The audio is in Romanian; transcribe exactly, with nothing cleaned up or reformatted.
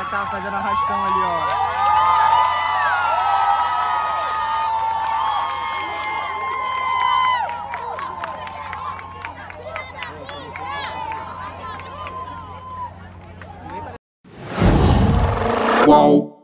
cara que tava fazendo arrastão ali, ó. Qual?